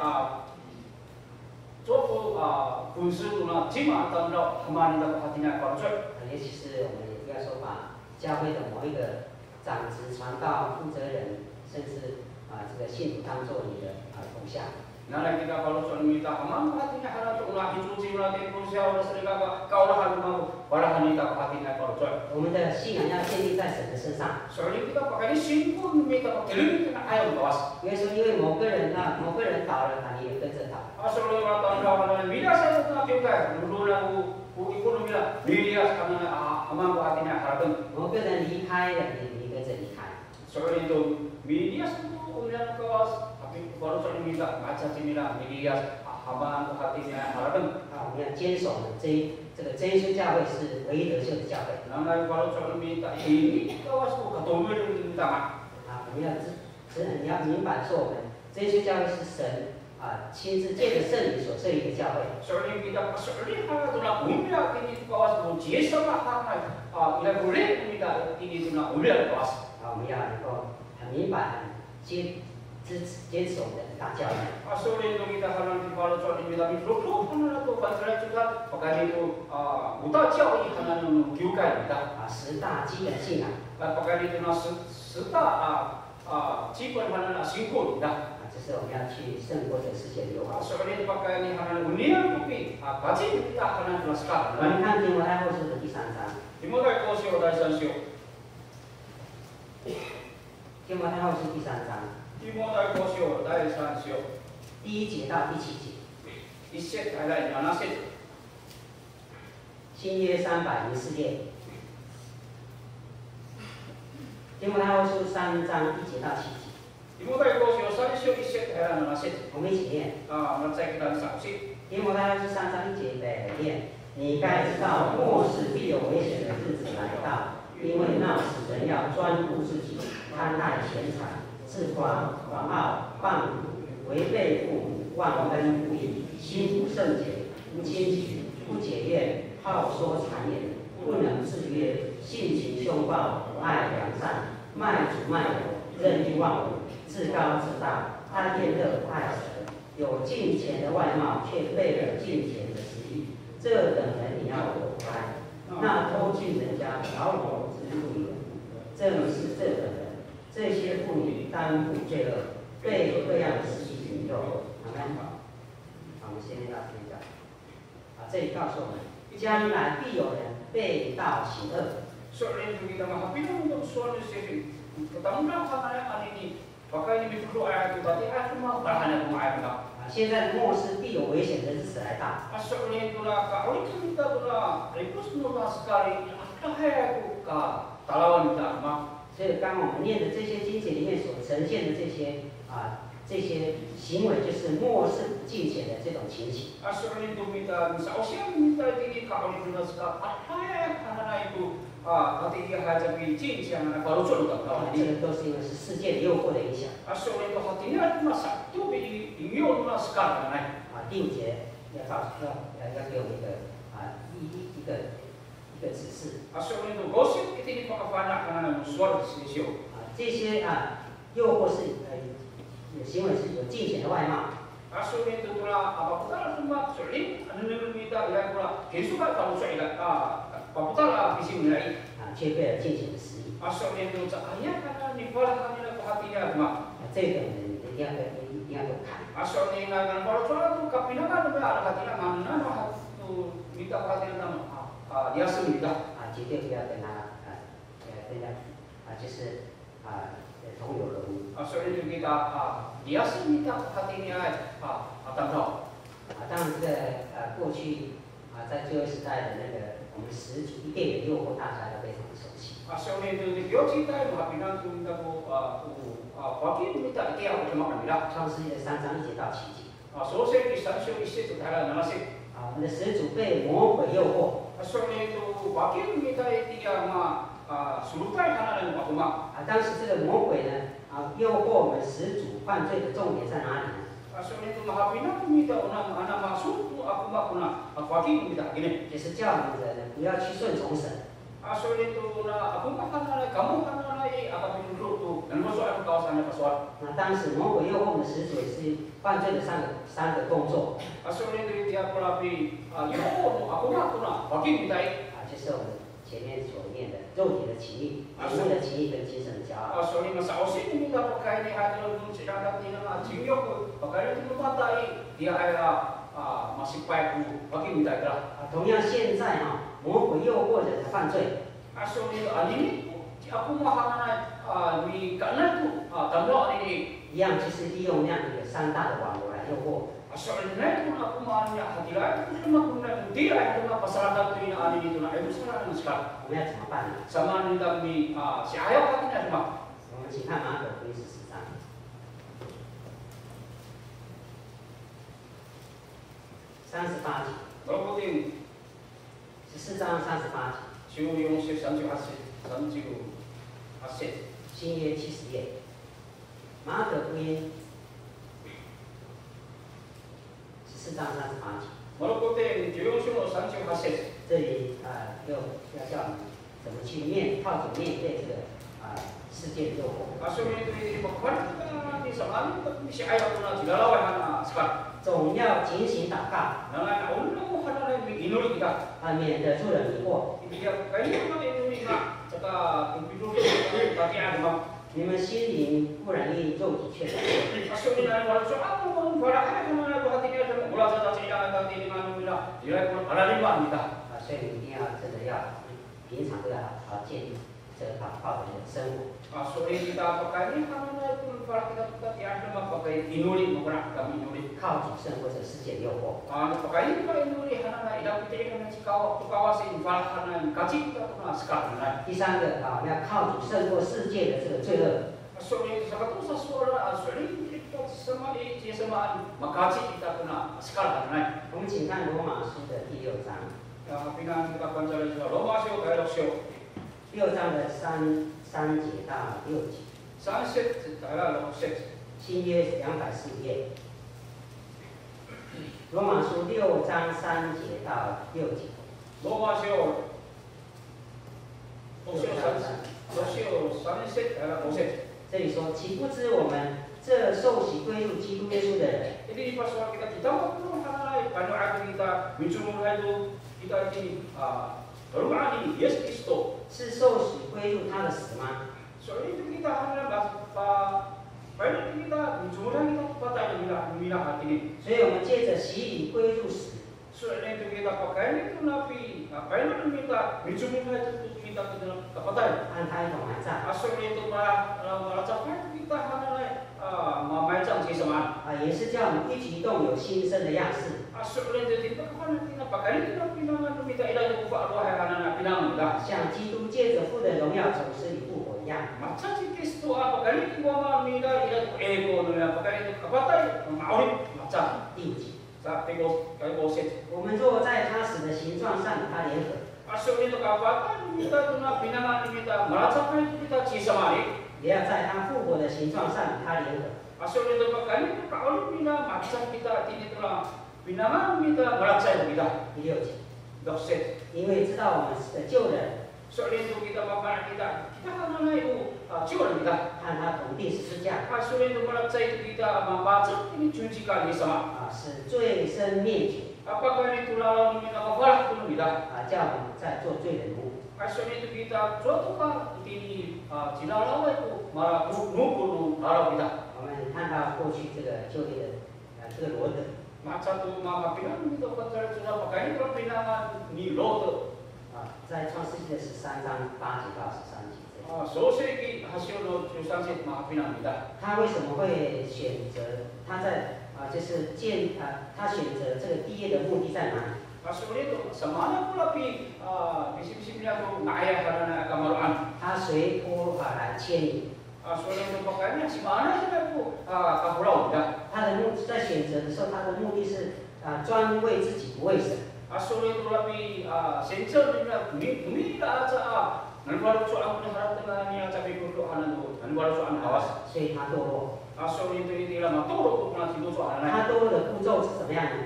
做粉丝tu nak cima atau nak hama ni tak hatinya harus。 尤其是我们也不要说把教会的某一个长职、传道、负责人，甚至这个信徒当做你的偶像。 Nah kita kalau suami kita hama hatinya harus ulah dicuci ulah dibersih ulah serigala kau lah hatimu orang ni tak hatinya harus。 我们的信仰要建立在神的身上。 Soalnya kita pakai ini pun kita pakai kena ayam bawas。 因为说，因为某个人倒了，你也跟着倒。 Soalnya orang tahu orang media saya tu nak kita dulu nak ikut media kami hama hatinya harus。 某个人离开了，你跟着离开。 Soalnya itu media itu kemudian kawas tapi baru soalnya kita baca sinilah media hama hatinya harus。 我们要坚守这个真耶稣教会是唯一得救的教会。 Nah baru soalnya kita ini kawas ketemu kita mah。 我们你要明白说，我们真耶稣教会是神亲自借着圣灵所设立的教会。 Soalnya kita soalnya tu nak umrah ini kawas ujian sama hama kita boleh kita ini tu nak umrah kawas。 我们要能够很明白、很坚守的大教义。 Asolin itu kita halang di bawah soal ini tapi fluk halang itu bantuan juga pakai itu udah jauh ini halang juga kita. 十大基本信仰。 pakai itu十大基本halang singkul kita. 这是我们要去胜过这个世界的诱惑。 Asolin pakai ini halang unian tapi gaji kita halang jelas 我们看提摩太后书的第3章。 Dimulai kosio dari sansio. 提摩太后书第3章。 Dimulai kosio dari sansio. 第1节到第7节。 Iset ada mana set? 新约304页。提摩太后书3章1节到7节。 Dimulai kosio sansio iset ada mana set? 我们一起念。 Mencari kita saksi. 提摩太后书3章1节预备念。你该知道末世必有危险的日子来到，因为那时人要专顾自己，贪爱钱财，自夸、狂傲、放逐，违背父母，忘恩负义，心不圣洁，不亲情，不检验，好说谗言，不能制约，性情凶暴，不爱良善，卖主卖友，任意妄为，自高自大，贪恋乐，爱神，有敬虔的外貌，却背了敬虔的实意。 这等人你要躲开，那偷进人家老有之妇女，正是这等人，这些妇女担负罪恶，被各样的事情引诱。好吗？好，我们先到这里讲。这里告诉我们，将来必有人背道行恶。 Soalnya itu kita menghapuskan untuk soal sesi. Pertama karena ini pakai ini perlu ayat itu tadi ayat cuma bahan yang ayat itu. 现在末世必有危险的日子来到。 Soalnya itu lah kalau kita tu lah itu semua sekali ada ayat itu talawan kita mah. 所以刚刚我们念的这些经节里面所呈现的这些行为，就是末世不敬虔的这种情形。 Soalnya itu kita seharusnya kita ini kalau kita sekali ada ayat karena itu nanti dia hadapi cinta yang baru jodoh kan. 这个都是因为是世界的诱惑的影响。 Soalnya itu hatinya cuma satu ingin cuma sekali kan. 第5节要给我们一个指示。 Soalnya itu gosip itu dipakai banyak karena suara sisio. 这些诱惑是行为是有敬虔的外貌。 Soalnya itu pula apa pula cuma sulit anu kita yang pula kesukaan kalau sulit apa pula visi mulai. 却背了敬虔的实意。 Soalnya itu ayah karena nipolah hanya hatinya cuma. 这个人一定要有看。 Soalnya kan kalau soal itu kapinakan ada hatinya mana tu minta hatinya dia sendiri dah. 绝对不要跟他就是同流合污。 Soalnya itu kita dia sendiri minta hatinya tangkap. 当然这个过去在旧约时代的那个我们始祖一遍的诱惑，大家都非常的熟悉。 Soalnya itu dia cerita kapinan tu minta pagi minta dia apa cuma kan bilang. 创世纪3章1节到7节。 Soalnya di sana itu itu ada nasib. 我们的始祖被魔鬼诱惑。 Soalnya itu pagi minta dia sultan karena apa cuma. 当时这个魔鬼呢诱惑我们始祖犯罪的重点在哪里呢？ Soalnya itu mahapinan minta anak masuk aku makuna pagi minta gini. 就是叫我们人不要去顺从神。 Soalnya itu aku makan kamu kan apa dulu tu dan masuk aku kawasan apa soal. 那当时魔鬼诱惑我们始祖也是犯罪的三个动作。 Soalnya itu dia pula aku makuna pagi minta. 就是我们前面所念的肉体的情欲、眼目的情欲跟精神的骄傲。 Soalnya masa osin minta pakai ni hati lu sedang tinggal cingyok pakai itu matai dia ada masih baik pagi minta lah. 同样现在魔鬼诱惑人犯罪。 Soalnya ini aku makan ni karena tu tanda ini 一样就是利用那样一个3大的网络来诱惑。 Soalnya itu aku makan hati lain itu cuma guna dia itu pasal tu ini ada itu nak itu sekarang sekarang. 我们要怎么办呢？ Sama ni kami siapa hatinya cuma. 我们请看马可福音14章38节。 Kalau penting 14章38节。 지금 용식 산주 하세 新约70页。马可福音14章38节。 Kalau penting 용식으로 산주 하세 这里要叫我们怎么去靠着面对这个世界的诱惑。总要警醒祷告，免得出了迷惑。你们心灵不然因肉体却软弱。所以你一定要真的要平常都要建立这个祷告的生活。靠主胜过这世界诱惑。第三个要靠主胜过世界的这个罪恶。我们请看罗马书的第6章。6章的3节到6节。新约240页。罗马书6章3节到6节。 罗马书6章3节到6节。 这里说，岂不知我们这受洗归入基督耶稣的人，是受洗归入他的死吗？所以我们借着洗礼归入死。按他一同埋葬。也是叫我们一举一动有新生的样式。像基督借着父的荣耀从死里复活一样。第5节。我们若在他死的形状上与他联合，也要在他复活的形状上与他联合。第6节。因为知道我们的旧人和他同定十字架，使罪身灭绝，叫我们在做罪人奴。我们看到过去这个旧约的这个罗德。在创世纪的13章8节到13节。他为什么会选择他选择这个地业的目的在哪里？他随波来牵引。他的目在选择的时候，他的目的是专为自己，不为神。所以他堕落。他堕落的步骤是怎么样呢？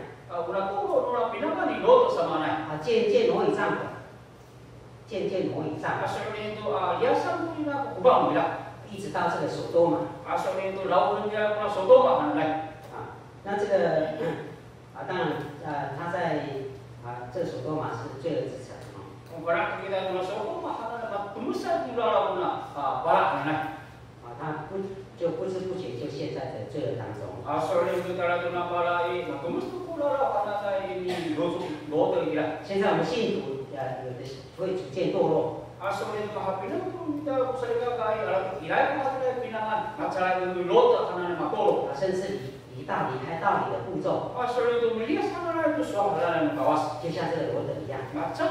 渐挪以帐篷，渐挪以帐篷，一直到这个索多玛。那这个当然他在这个索多玛是罪恶之城。他不知不觉就陷在这罪恶当中。现在我们信徒有的会逐渐堕落。甚至离开道理的步骤。就像这个罗德一样。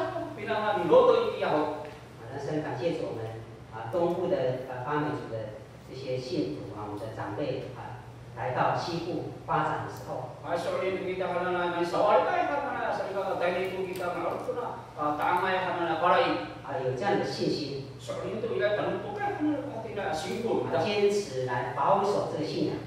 那神感谢主，我们东部的巴美族的这些信徒我们的长辈来到西部发展的时候，有这样的信心，坚持来保守这个信仰。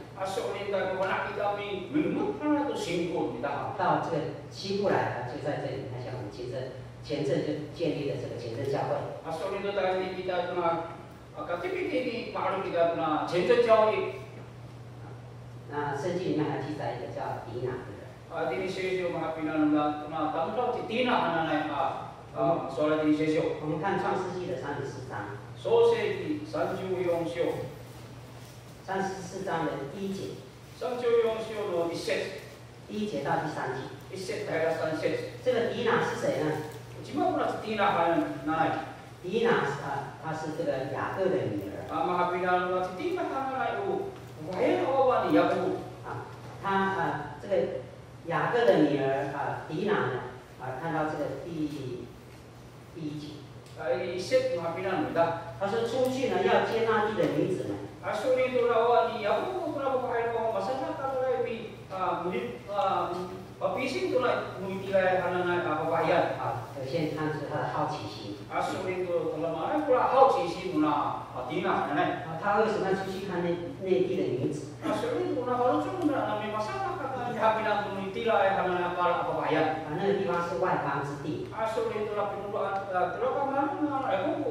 到这个西部来，就在这里，像我们接着前阵就建立了这个前阵教会。 所以呢，大家kita tuna KTPT ini makhluk kita tuna前阵教会。 那圣经里面还记载一个叫迪拿的人。 Dini sesio mga pinananda tuna tamlaw ti tina hananay sola dini sesio. 我们看创世纪的34章。 So se ti sanju yung sio. 34章的1节。 sanju yung sio no 1节到第3节。 1到3节。 这个迪拿是谁呢？ Cuma pula ti tina hananay. 迪拿她是这个雅各的女儿。 Mga pinananda ti tina hananay wahai awan ni Yakub. 她这个雅各的女儿迪拿呢看到这个第1节。 Isip mga pinananda. 他说出去呢要接那地的女子们。 Asuri tu lawan ni Yakub tu lawan pakai ko masana kalau lebih murid papising tu lah muitilai hananay papayan. 先看出他的好奇心。 Asuri tu kalau mana pula 好奇心na Dina hananay. 他为什么要出去看内地的女子？ Asuri tu na kalau cuma na may masana kata habilang muitilai hananay para papayan. 那个地方是外邦之地。 Asuri tu lah pinuluan terlalu mana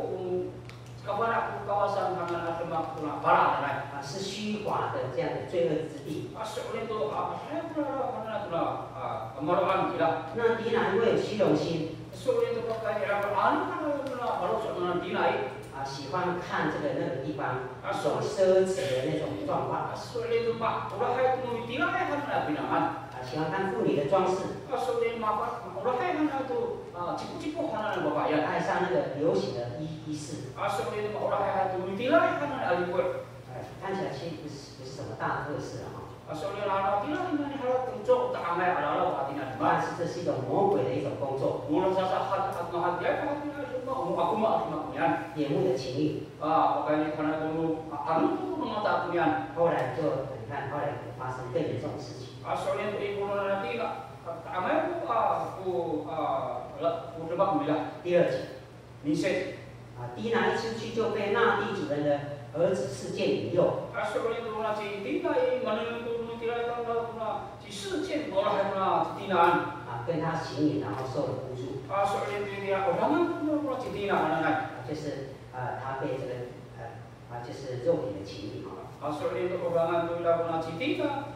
kawasan hananay semak tu na para hananay. 是虚华的这样的罪恶之地。 Asuri tu saya pula hananay tu na kemaruan kita. 那迪拿因为有虚荣心。 Asuri tu pakai anak tu na baru soal Dina 喜欢看这个那个地方所奢侈的那种状况。 Asuri tu mak ulah hai tu Dina hananay binaan. 喜欢看妇女的装饰。 Asuri mak ulah hai hananay tu cipu-cipu hananay babayan. 爱上那个流行的衣饰。 Asuri tu ulah hai tu Dina hananay alipur. 看起来其实不是什么大特色哈。 Asuri anak Dina ini halal tunjuk tak amai ala Dina. 但是这是一种魔鬼的一种工作。 Mula sasa hat dia kan aku mak punya. 眼目的情欲。 Pakai karena dulu anu tu mata punya. 后来就你看，后来发生更严重的事情。 Asuri tu ibu nanti tak amai aku lebak bila. 第2节。 你说。 迪拿一出去就被那地主人的儿子事件引诱。 Asuri tu nanti Dina mana tu tidak tahu na si 事件 orang hai na Dina. 跟他行淫，然后受了侮辱。 Asuri tu dia orang tu nanti Dina hananay. 就是他被这个就是肉体的情欲哈。 Asuri tu orang tu nanti Dina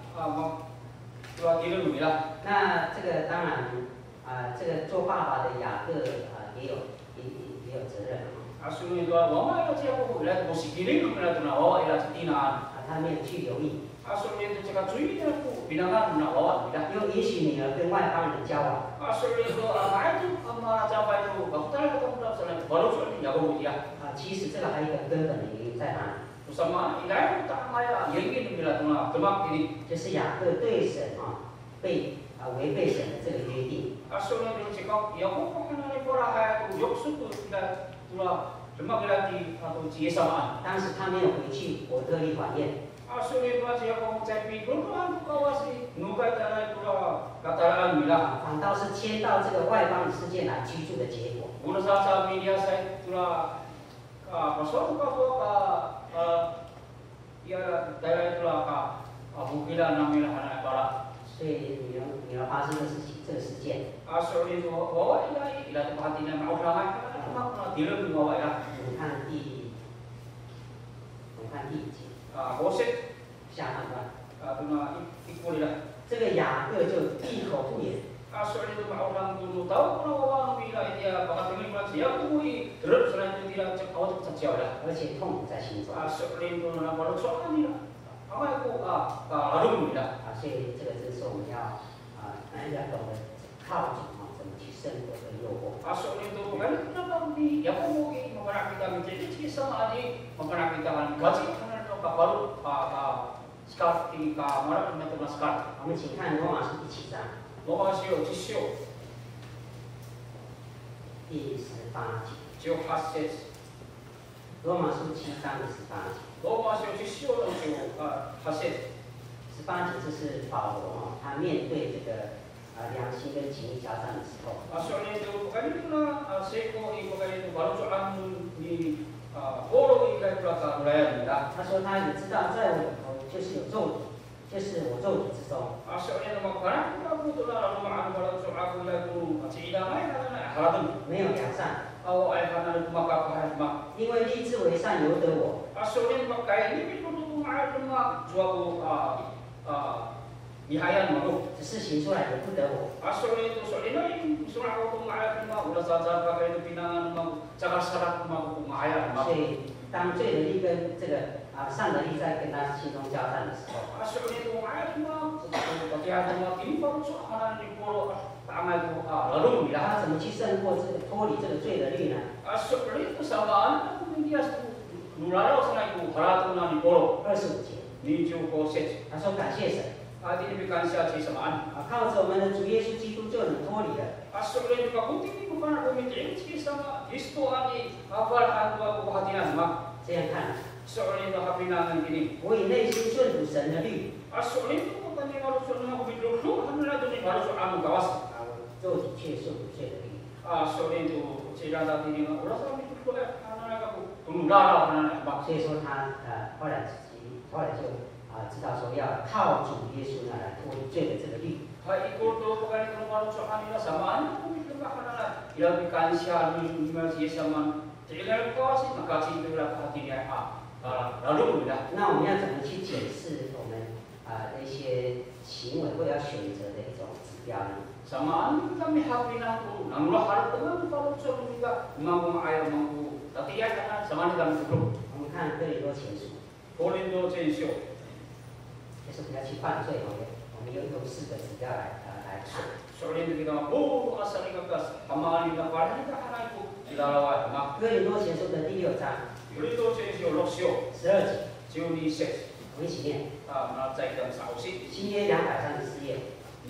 tu Dina bila. 那这个当然这个做爸爸的雅各也有责任。 Asuri tu mama ila siapa pun ila tu sikirin ila tu nawa ila Dina. 他没有去留意。 Asuri tu cakap cuy dia tu binangan nawa bila. 又允许女儿跟外邦人交往。 Asuri tu itu amara siapa itu aku tak tahu kamu tahu baru soal ni aku dia. 其实这个还有一个根本的原因在哪里？ Bersama ilai tak maya yang ini bila tu nak temak ini. 就是雅各对神被违背神的这个约定。 Asuri tu cakap ya aku kan ni pora hai tu yok suku tidak tu lah temak bila di atau ciesamaan. 当时他没有回去伯特利晚宴。 Asuri tu siapa kamu cakap kalau tu kawasi nukai tanah tu lah katakan bila. 反倒是迁到这个外邦世界来居住的结果。 Mula sa media saya tu lah pasal ya daerah itu lah bukilan namanya anak barat. 所以女儿发生的这个事件。 Asal itu bawa ila perhatian mau ramai cuma tidak bawa ya. 我们看第1节。 Gosip 下半段。 tu na ikut lah. 这个雅各就闭口不言。 Asal itu orang dulu tahu kalau orang bila dia bahkan dengan siapa pun terus selain itu tidak cakap saja lah. 而且痛苦在心中。 Asal itu na baru soal ni lah. Awak aku arum lah. 所以这个就是我们要懂得靠主怎么去胜过这个诱惑。 Asal itu kan kenapa ni? Ya aku ini mengenai kita menjadi sama ini mengenai kita kan gaji karena itu baru sekarang di kamar itu sekarang. 我们请看罗马书第7章。 罗马书第10 第18节。 就8节。 罗马书7章的18节。 罗马书第10章就8节。 18节这是保罗他面对这个良心跟情欲交战的时候。 Soalnya itu bukan itu lah, seko bukan itu baru soal di Polo ini kan belakang wilayah kita. 他说他也知道在我就是有肉体， 就是我咒诅之中。没有良善。因为立志为善由得我。只是行出来由不得我。所以当罪的力跟这个善的力在跟他心中交战的时候，他怎么去胜过这个脱离这个罪的力呢？25节，他说感谢神。靠着我们的主耶稣基督就能脱离了。这样看，我以内心顺服神的律。肉体却顺服罪的律。所以说他后来就知道说要靠主耶稣来脱离罪的这个律。那我们要怎么去检视我们的一些行为或者要选择的一种指标呢？我们看哥林多前书。就是不要去犯罪，我们用4个指标来看。哥林多前书的第6章12节，我们一起念。新约234页。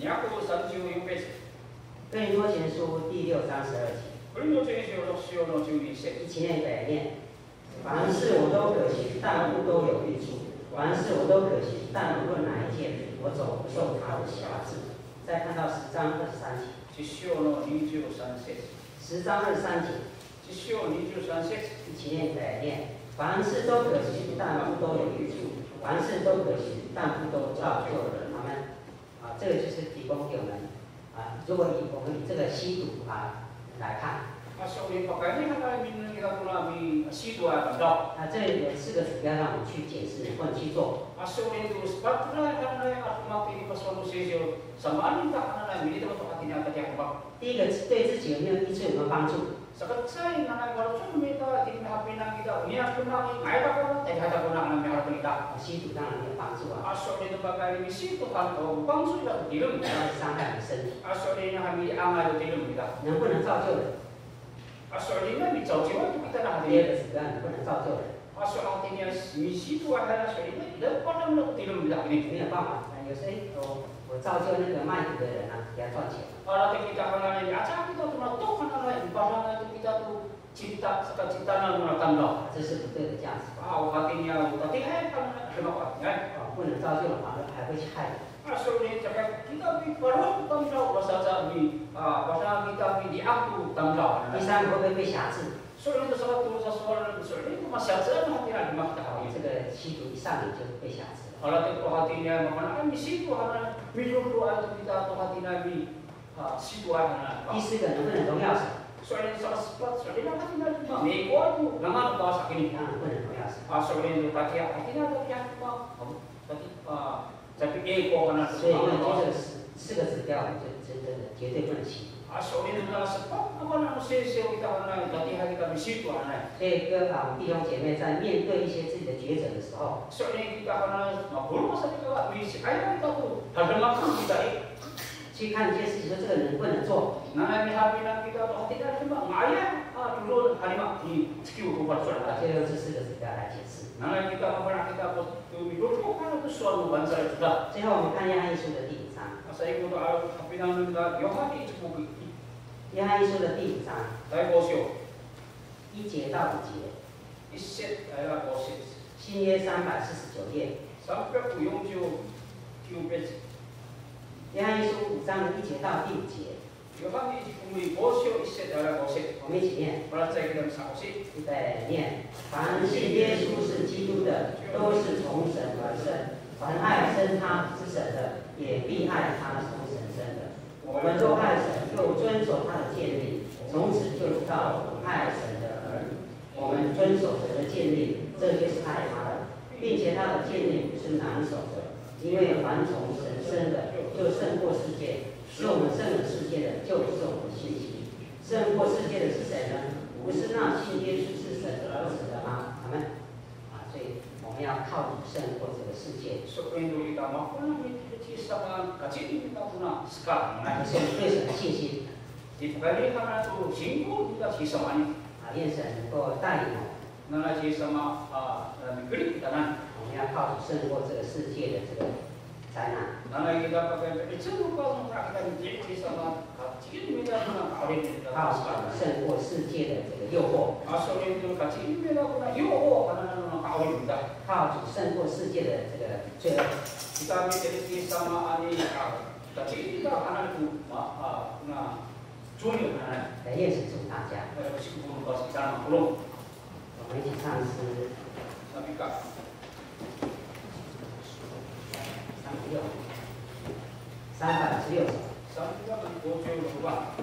哥林多前书第6章12节。一起念1念。凡事我都可行，但不都有益处。凡事我都可行，但无论哪一件，我总不受他的辖制。再看到10章23节。10章23节。一起念1念。凡事都可行，但不都有益处；凡事都可行，但不都造就人。他们这个就是提供给我们如果我们以这个吸毒来看。这里有4个指标让我们去检视，或者去做。第一个，对自己有没有益处，有没有帮助？吸毒当然没有帮助伤害你身体。能不能造就人？第二个指标，能不能造就人？没有办法，有时我造就那个卖毒的人给他赚钱。这是不对的价值观。不能造就人，还会去害人。第3个会不会被辖制？这个吸毒一上瘾就被辖制了。第4个能不能荣耀神？当然不能荣耀神。所以用这4个指标，我们就真的绝对不能吸毒。所以各位弟兄姐妹在面对一些自己的抉择的时候，去看一件事情，说这个能不能做。这用这4个指标来解释。最后我们看约翰一书的第5章。约翰一书的第5章1节到5节。新约349页。约翰一书5章的1节到第5节。我们一起念。预备念。凡信耶稣是基督的，都是从神而生， 凡爱生他之神的，也必爱他从神生的。我们若爱神，又遵守他的诫命，从此就知道我们爱神的儿女。我们遵守神的诫命，这就是爱他的，并且他的诫命不是难守的，因为凡从神生的，就胜过世界。使我们胜了世界的，就是我们的信心。胜过世界的是谁呢？不是那信耶稣是神的儿子的吗？阿门。所以我们要靠主胜过这个世界。 所以우리가 막 하나님의 가진이다구나 스카. 这是我们对神的信心。 Dibalik hanato singko kita sisamani. 愿神能够带领我们。 Nana sisama negeri kita nan. 我们要靠主胜过这个世界的这个灾难。 Nana kita pakai itu lupa kita menjadi sisama kacil kita guna kawin kita. 靠主胜过世界的这个诱惑。 Asal itu kacil kita guna yoho karena kawin kita. 靠主胜过世界的这个罪恶。 Kita menjadi sisama ani kacil kita karena itu na 중요 하나. 愿神祝大家。 19분 가서 잘 불러. 我们一起唱诗。 Sabika. 316首。 316 5조 6번.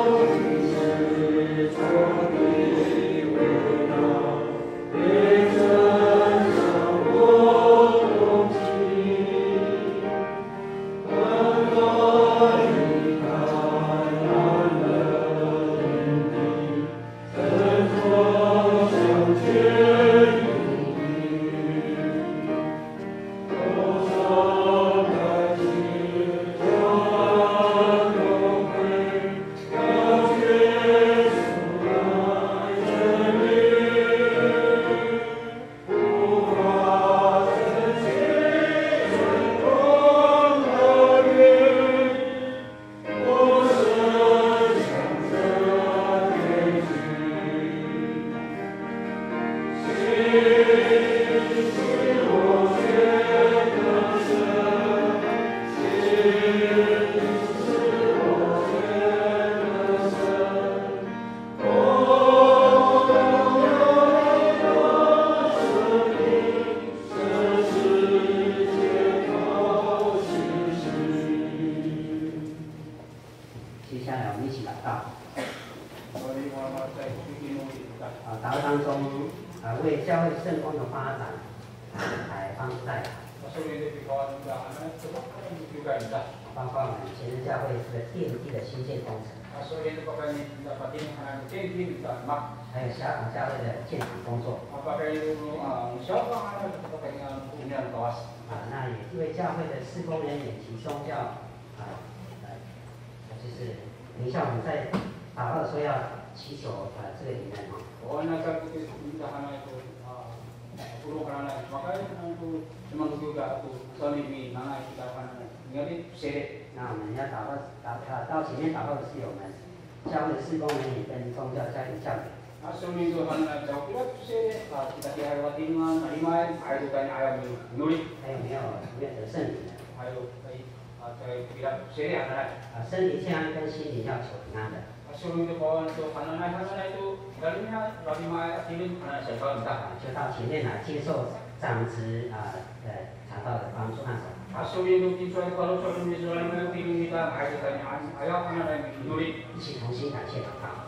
Amen. 为教会圣工的发展来帮助代祷。包括我们前日教会这个电梯的新建工程，还有消防教会的建厂工作。那也因为教会的事工人员及宗教就是等一下我们在祷告的时候要祈求这个里面哈。那我们要到前面祷告的是我们教会的事工人员跟宗教家庭教育。还有没有得圣灵的？身体健康跟心理要求平安的。就到前面来接受长子查到的帮助和手。一起同心感谢祷告。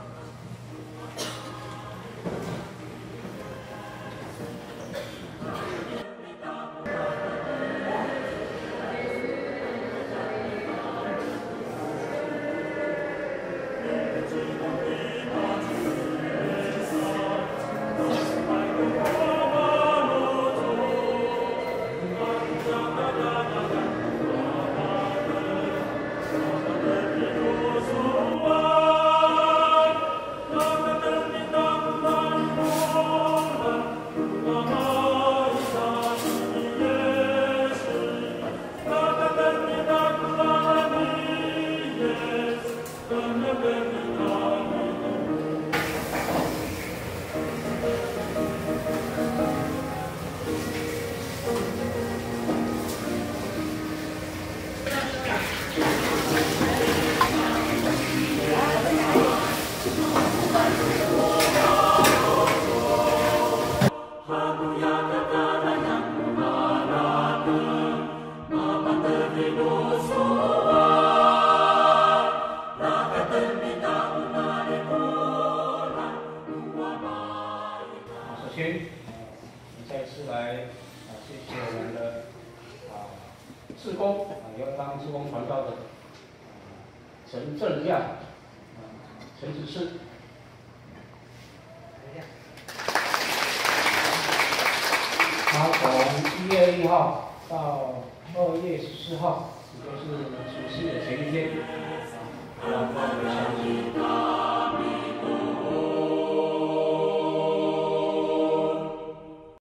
他从1月1号到2月14号，也就是除夕的前一天。